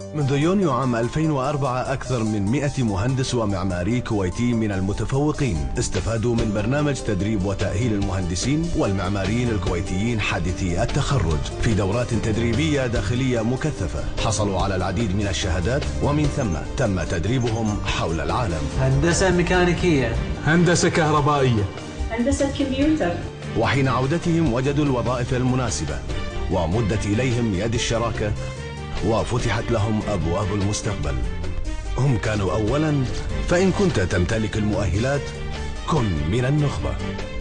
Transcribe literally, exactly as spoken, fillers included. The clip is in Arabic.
منذ يونيو عام ألفين وأربعة أكثر من مئة مهندس ومعماري كويتي من المتفوقين استفادوا من برنامج تدريب وتأهيل المهندسين والمعماريين الكويتيين حديثي التخرج في دورات تدريبية داخلية مكثفة. حصلوا على العديد من الشهادات ومن ثم تم تدريبهم حول العالم. هندسة ميكانيكية، هندسة كهربائية، هندسة كمبيوتر. وحين عودتهم وجدوا الوظائف المناسبة ومدت إليهم يد الشراكة وفتحت لهم أبواب المستقبل. هم كانوا أولا، فإن كنت تمتلك المؤهلات كن من النخبة.